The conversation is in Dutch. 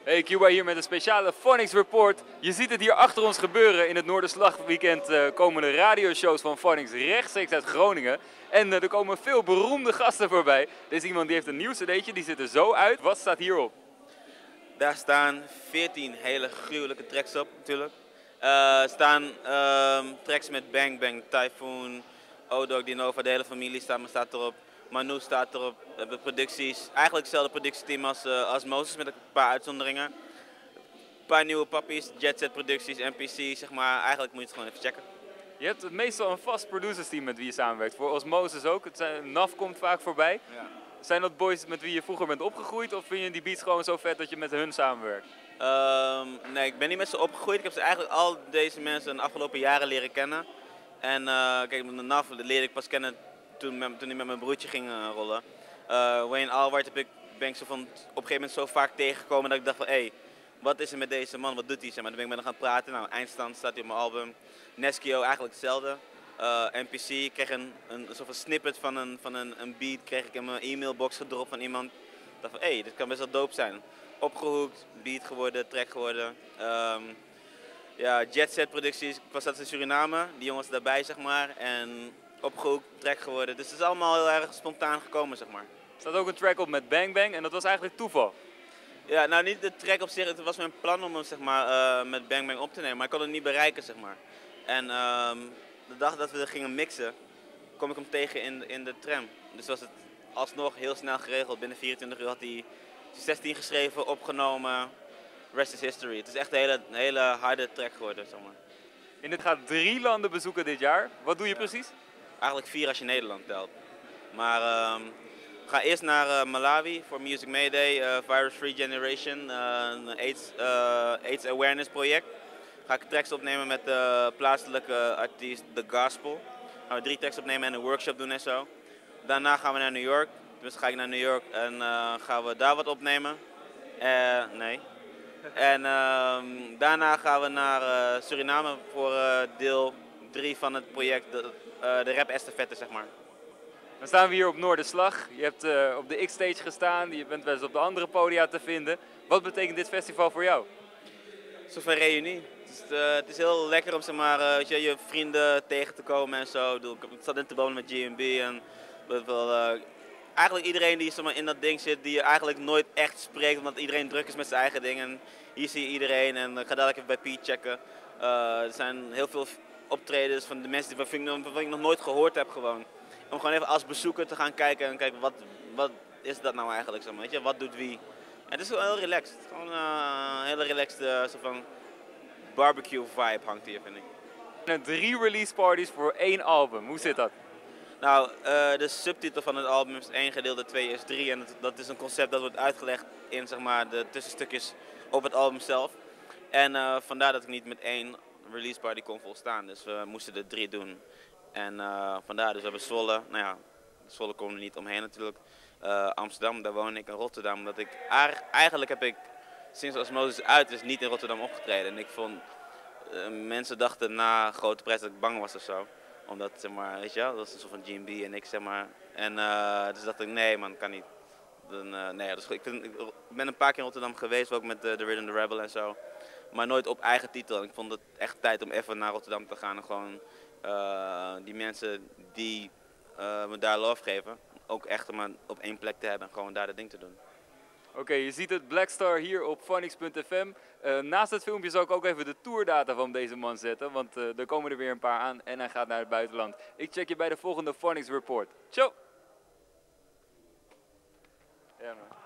Hey Cuba, hier met een speciale Phonics Report. Je ziet het hier achter ons gebeuren in het Noorderslagweekend. Komen de radioshows van Phonics rechtstreeks uit Groningen. En er komen veel beroemde gasten voorbij. Deze iemand die heeft een nieuw cd'tje, die ziet er zo uit. Wat staat hierop? Daar staan 14 hele gruwelijke tracks op natuurlijk. Er staan tracks met Bang Bang, Typhoon, O-Dog, Dinova, de hele familie staat erop. Manu staat erop. We hebben producties, eigenlijk hetzelfde productieteam als Moses met een paar uitzonderingen. Een paar nieuwe pappies, Jet Set producties, NPC, zeg maar. Eigenlijk moet je het gewoon even checken. Je hebt meestal een vast producersteam met wie je samenwerkt. Voor Osmosis ook. NAF komt vaak voorbij. Ja. Zijn dat boys met wie je vroeger bent opgegroeid of vind je die beats gewoon zo vet dat je met hun samenwerkt? Nee, ik ben niet met ze opgegroeid. Ik heb ze eigenlijk al deze mensen de afgelopen jaren leren kennen. En kijk, met de NAF leerde ik pas kennen toen ik met mijn broertje ging rollen. Wayne Allward ben ik op een gegeven moment zo vaak tegengekomen dat ik dacht van hé, wat is er met deze man, wat doet hij? Zeg maar. Toen ben ik met hem gaan praten. Nou, eindstand staat hij op mijn album. Neskio eigenlijk hetzelfde. NPC, ik kreeg een soort van snippet van een beat, kreeg ik in mijn e-mailbox gedropt van iemand. Ik dacht van hé, dit kan best wel dope zijn. Opgehoekt, beat geworden, track geworden. Ja, Jet Set producties, ik was dat in Suriname, die jongens daarbij zeg maar. En opgehoekt, track geworden. Dus het is allemaal heel erg spontaan gekomen zeg maar. Er staat ook een track op met Bang Bang en dat was eigenlijk toeval. Ja, nou niet de track op zich, het was mijn plan om hem zeg maar, met Bang Bang op te nemen, maar ik kon het niet bereiken zeg maar. En de dag dat we er gingen mixen, kwam ik hem tegen in de tram. Dus was het alsnog heel snel geregeld. Binnen 24 uur had hij 16 geschreven, opgenomen. Rest is history. Het is echt een hele harde track geworden, zeg maar. En dit gaat 3 landen bezoeken dit jaar. Wat doe je precies? Eigenlijk 4 als je Nederland telt. Maar ik ga eerst naar Malawi voor Music Mayday, Virus Free Generation, een AIDS awareness project. Ga ik tracks opnemen met de plaatselijke artiest The Gospel. Gaan we 3 tracks opnemen en een workshop doen en zo. Daarna gaan we naar New York. Dus ga ik naar New York en gaan we daar wat opnemen. Nee. En daarna gaan we naar Suriname voor deel 3 van het project, de rap estafette zeg maar. Dan staan we hier op Noorderslag. Je hebt op de X-Stage gestaan, je bent wel eens op de andere podia te vinden. Wat betekent dit festival voor jou? Een soort van reunie. Het is heel lekker om zeg maar, je vrienden tegen te komen en zo. Ik zat in te babbelen met GMB en eigenlijk iedereen die zeg maar, in dat ding zit, die je eigenlijk nooit echt spreekt, omdat iedereen druk is met zijn eigen ding. En hier zie je iedereen en ik ga dadelijk even bij Piet checken. Er zijn heel veel optredens van de mensen waarvan ik nog nooit gehoord heb gewoon. Om gewoon even als bezoeker te gaan kijken en kijken wat is dat nou eigenlijk, zeg maar, weet je? Wat doet wie. En het is gewoon heel relaxed. Het is gewoon een hele relaxed soort van barbecue vibe hangt hier, vind ik. En 3 release parties voor 1 album. Hoe zit dat? Nou, de subtitel van het album is 1 gedeelte 2 is 3 en dat is een concept dat wordt uitgelegd in zeg maar, de tussenstukjes op het album zelf. En vandaar dat ik niet met 1 release party kon volstaan, dus we moesten er 3 doen. En vandaar, dus we hebben Zwolle, nou ja, Zwolle komen er niet omheen natuurlijk. Amsterdam, daar woon ik, en Rotterdam, omdat ik eigenlijk heb ik sinds Osmosis uit is niet in Rotterdam opgetreden. En ik vond, mensen dachten na Grote Prijs dat ik bang was of zo. Omdat, zeg maar, weet je wel, dat is een soort van GMB en ik, zeg maar. En dus dacht ik, nee man, kan niet. Nee, dus ik ben een paar keer in Rotterdam geweest, ook met The Rhythm the Rebel en zo. Maar nooit op eigen titel. En ik vond het echt tijd om even naar Rotterdam te gaan en gewoon die mensen die me daar love geven, ook echt maar op 1 plek te hebben en gewoon daar dat ding te doen. Oké, je ziet het Blackstar hier op Phonics.fm. Naast het filmpje zal ik ook even de tourdata van deze man zetten, want er komen er weer een paar aan en hij gaat naar het buitenland. Ik check je bij de volgende Phonics Report. Ciao! Ja, man.